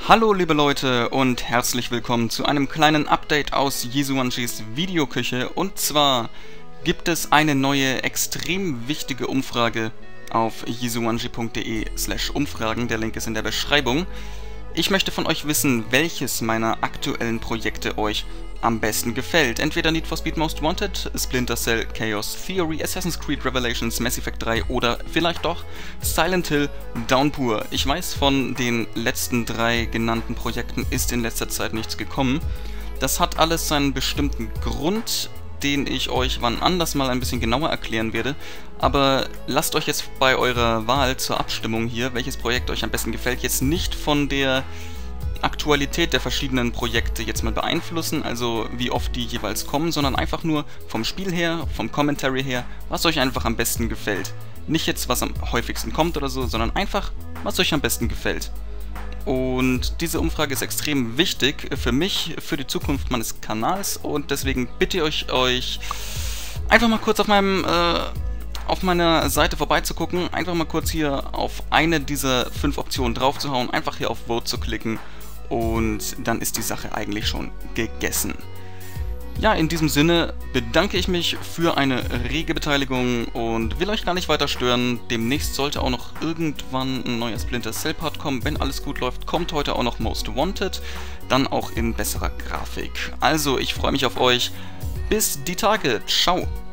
Hallo liebe Leute und herzlich willkommen zu einem kleinen Update aus Yezuanshis Videoküche. Und zwar gibt es eine neue, extrem wichtige Umfrage auf yezuanshi.de/Umfragen, der Link ist in der Beschreibung. Ich möchte von euch wissen, welches meiner aktuellen Projekte euch am besten gefällt. Entweder Need for Speed Most Wanted, Splinter Cell, Chaos Theory, Assassin's Creed Revelations, Mass Effect 3 oder vielleicht doch Silent Hill Downpour. Ich weiß, von den letzten 3 genannten Projekten ist in letzter Zeit nichts gekommen. Das hat alles seinen bestimmten Grund, den ich euch wann anders mal ein bisschen genauer erklären werde. Aber lasst euch jetzt bei eurer Wahl zur Abstimmung hier, welches Projekt euch am besten gefällt, jetzt nicht von der Aktualität der verschiedenen Projekte jetzt mal beeinflussen, also wie oft die jeweils kommen, sondern einfach nur vom Spiel her, vom Commentary her, was euch einfach am besten gefällt. Nicht jetzt, was am häufigsten kommt oder so, sondern einfach, was euch am besten gefällt. Und diese Umfrage ist extrem wichtig für mich, für die Zukunft meines Kanals, und deswegen bitte ich euch, einfach mal kurz auf meiner Seite vorbeizugucken, einfach mal kurz hier auf eine dieser 5 Optionen drauf zu hauen, einfach hier auf Vote zu klicken und dann ist die Sache eigentlich schon gegessen. Ja, in diesem Sinne bedanke ich mich für eine rege Beteiligung und will euch gar nicht weiter stören. Demnächst sollte auch noch irgendwann ein neuer Splinter Cell Part kommen. Wenn alles gut läuft, kommt heute auch noch Most Wanted, dann auch in besserer Grafik. Also, ich freue mich auf euch. Bis die Tage. Ciao.